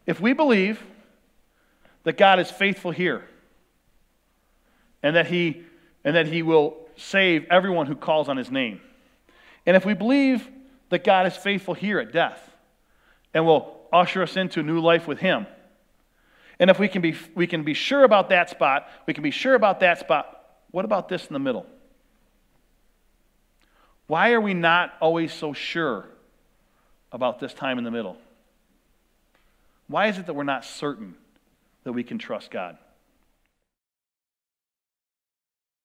If we believe that God is faithful here and that he will save everyone who calls on his name, and if we believe that God is faithful here at death and will usher us into a new life with him, and if we can be sure about that spot, what about this in the middle? Why are we not always so sure about this time in the middle? Why is it that we're not certain that we can trust God?